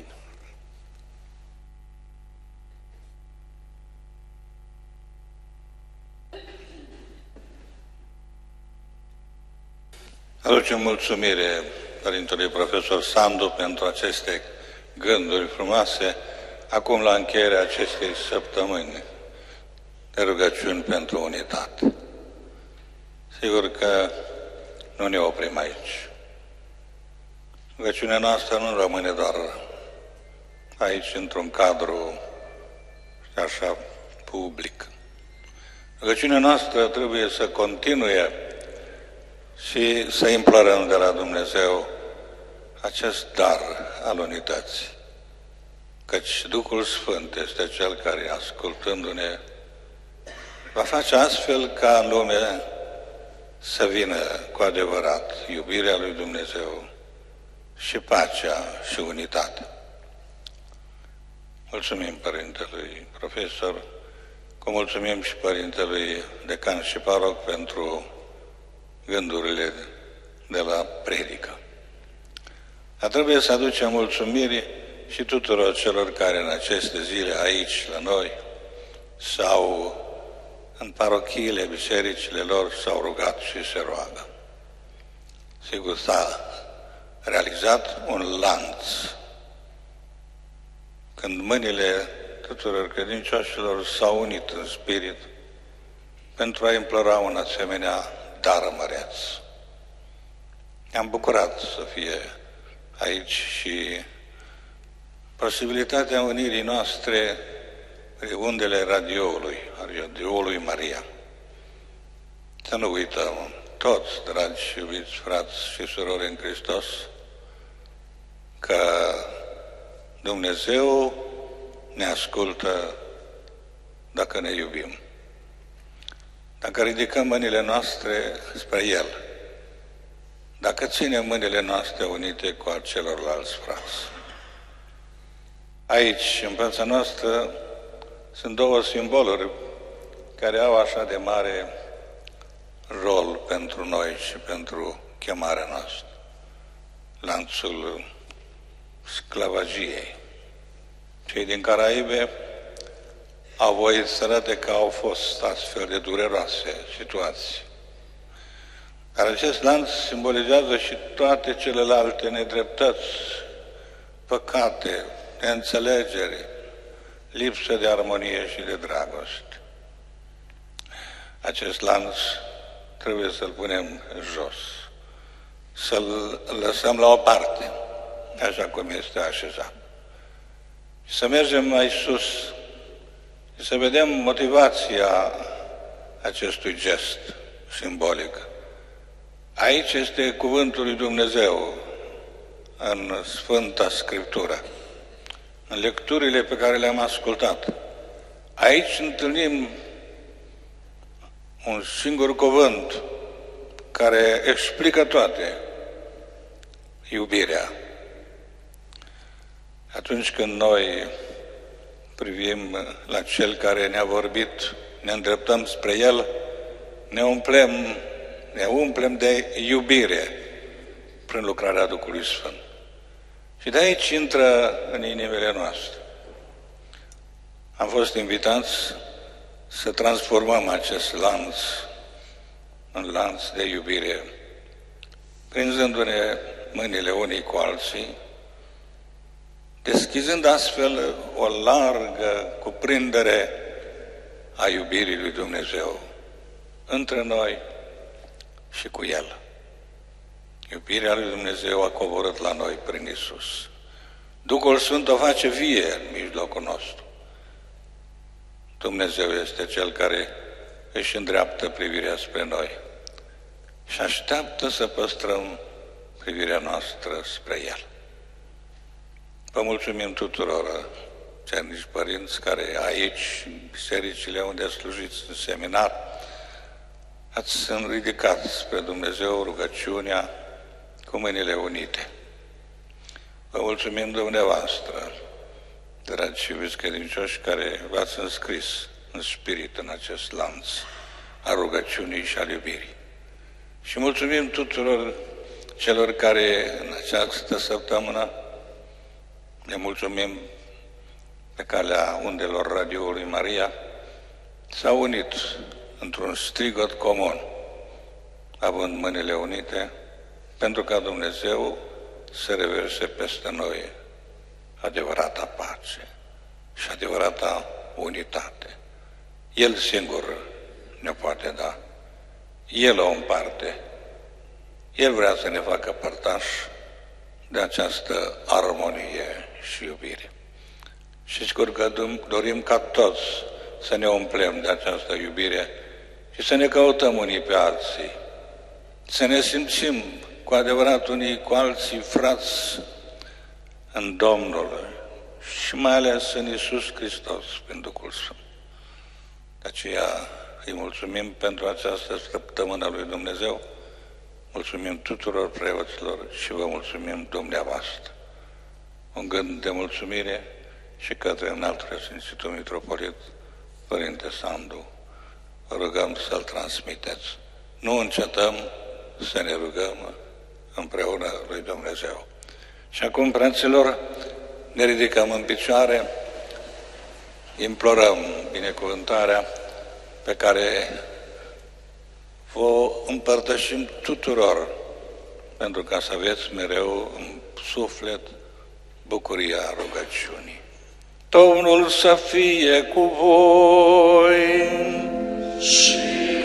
Aducem mulțumire Părintelui Profesor Sandu pentru aceste gânduri frumoase, acum la încheierea acestei săptămâni de rugăciuni pentru unitate. Sigur că nu ne oprim aici. Rugăciunea noastră nu rămâne doar aici, într-un cadru așa public. Rugăciunea noastră trebuie să continue și să implorăm de la Dumnezeu acest dar al unității. Căci Duhul Sfânt este Cel care, ascultându-ne, va face astfel ca în lume să vină cu adevărat iubirea lui Dumnezeu și pacea și unitatea. Mulțumim Părintelui Profesor, cu mulțumim și Părintelui Decan și Paroc pentru gândurile de la predică. Dar trebuie să aducem mulțumiri și tuturor celor care în aceste zile aici, la noi, sau în parochiile, bisericile lor, s-au rugat și se roagă. Sigur, s-a realizat un lanț când mâinile tuturor credincioșilor s-au unit în spirit pentru a implora un asemenea dar măreț. Ne-am bucurat să fie aici și posibilitatea unirii noastre pe undele radioului, radioului Maria. Să nu uităm, toți, dragi și iubiți frați și surori în Hristos, că Dumnezeu ne ascultă dacă ne iubim. Dacă ridicăm mâinile noastre spre El, dacă ținem mâinile noastre unite cu al celorlalți frați. Aici, în fața noastră, sunt două simboluri care au așa de mare rol pentru noi și pentru chemarea noastră. Lanțul sclavagiei. Cei din Caraibe au voit să arate că au fost astfel de dureroase situații. Dar acest lanț simbolizează și toate celelalte nedreptăți, păcate, neînțelegeri, lipsă de armonie și de dragoste. Acest lanț trebuie să-l punem jos, să-l lăsăm la o parte, așa cum este așezat. Și să mergem mai sus și să vedem motivația acestui gest simbolic. Aici este cuvântul lui Dumnezeu în Sfânta Scriptură, în lecturile pe care le-am ascultat. Aici întâlnim un singur cuvânt care explică toate: iubirea. Atunci când noi privim la Cel care ne-a vorbit, ne îndreptăm spre El, ne umplem, ne umplem de iubire prin lucrarea Duhului Sfânt. Și de aici intră în inimile noastre. Am fost invitați să transformăm acest lanț în lanț de iubire, prinzându-ne mâinile unii cu alții, deschizând astfel o largă cuprindere a iubirii lui Dumnezeu între noi și cu El. Iubirea lui Dumnezeu a coborât la noi prin Iisus. Duhul Sfânt o face vie în mijlocul nostru. Dumnezeu este Cel care își îndreaptă privirea spre noi și așteaptă să păstrăm privirea noastră spre El. Vă mulțumim tuturor, cernici părinți, care aici, în bisericile unde slujiți în seminar, ați ridicat spre Dumnezeu rugăciunea cu mâinile unite. Vă mulțumim dumneavoastră, dragi și iubiți credincioși, care v-ați înscris în spirit în acest lanț a rugăciunii și al iubirii. Și mulțumim tuturor celor care în această săptămână ne mulțumim pe calea undelor radioului Maria, s-au unit într-un strigăt comun, având mâinile unite, pentru ca Dumnezeu să reverse peste noi adevărata pace și adevărata unitate. El singur ne poate da. El o împarte. El vrea să ne facă părtași de această armonie și iubire. Și sigur că dorim ca toți să ne umplem de această iubire și să ne căutăm unii pe alții, să ne simțim cu adevărat unii cu alții frați în Domnul și mai ales în Iisus Hristos, prin Duhul Sfânt. De aceea îi mulțumim pentru această săptămână lui Dumnezeu, mulțumim tuturor preoților și vă mulțumim dumneavoastră. Un gând de mulțumire și către înaltul preasfințitul mitropolit, Părinte Sandu, rugăm să-l transmiteți. Nu încetăm să ne rugăm împreună lui Dumnezeu. Și acum, fraților, ne ridicăm în picioare, implorăm binecuvântarea pe care vă împărtășim tuturor, pentru ca să aveți mereu în suflet bucuria rugăciunii. Domnul să fie cu voi și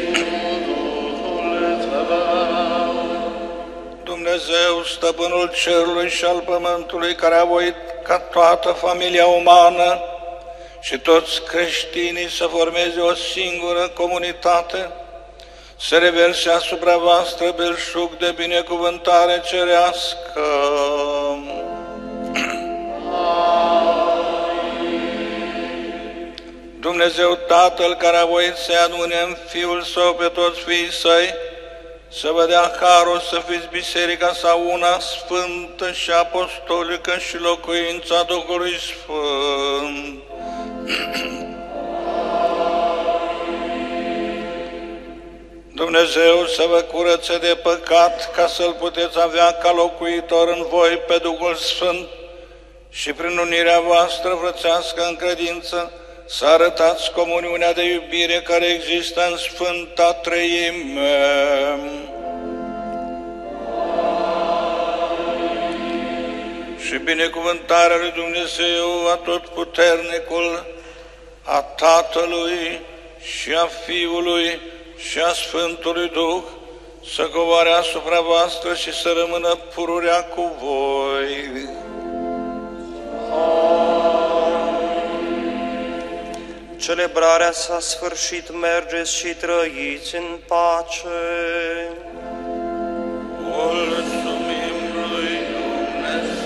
Dumnezeu, Stăpânul Cerului și al Pământului, care a voit ca toată familia umană și toți creștinii să formeze o singură comunitate, să reverse asupra voastră belșug de binecuvântare cerească. Dumnezeu Tatăl, care a voit să-i adune în Fiul Său pe toți fiii Săi, să vă dea harul să fiți biserica sa una, sfântă și apostolică și locuința Duhului Sfânt. Dumnezeu să vă curățe de păcat, ca să-L puteți avea ca locuitor în voi pe Duhul Sfânt și prin unirea voastră frățească în credință, să arătați comuniunea de iubire care există în Sfânta Treime. Și binecuvântarea lui Dumnezeu Atotputernicul, a Tatălui și a Fiului și a Sfântului Duh, să coboare asupra voastră și să rămână pururea cu voi. Celebrarea s-a sfârșit, mergeți și trăiți în pace. Mulțumim lui Dumnezeu.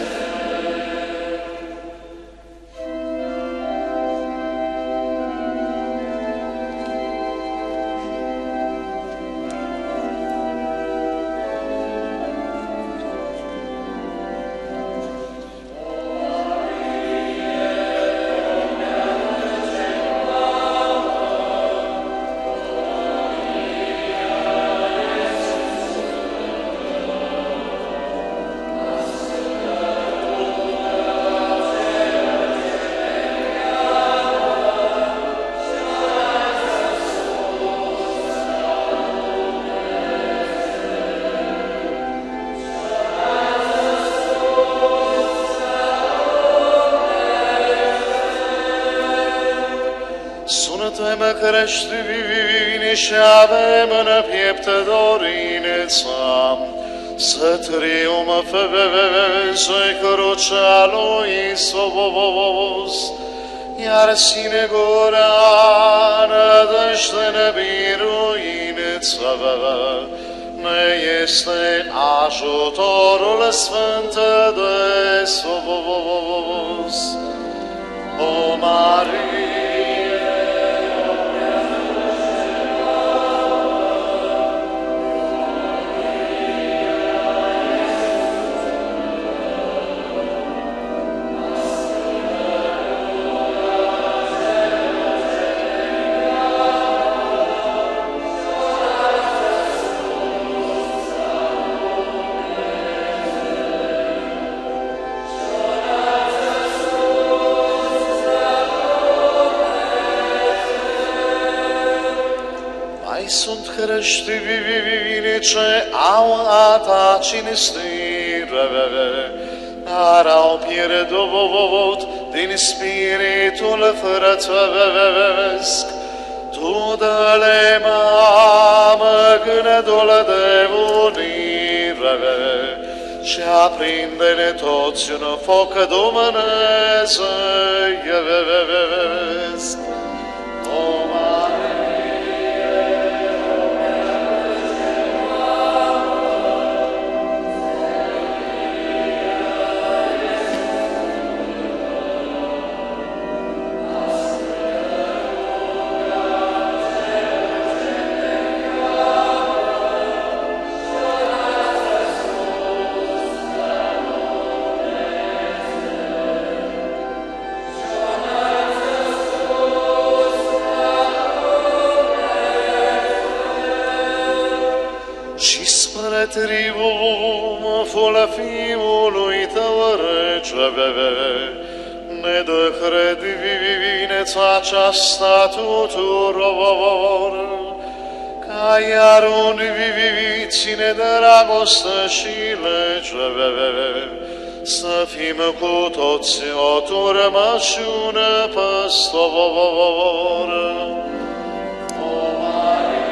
Creștini și avem în piept dorința să triumfeze crucea lui Iisus, iar sinegura nădejde biruință ne este ajutorul Sfânt de sus. O Marie, sunt creștini ce au a ta cinstire, dar au pierdut din spiritul frățesc. Tu dă-le, Mamă, gândul de unire și aprinde-ne toți în foc dumnezeiesc. O triumful Fiului Tău rece, ne dă credința aceasta tuturor, ca iar un ține de dragoste și lege, să fim cu toți o turmă și un păstor. O Maria,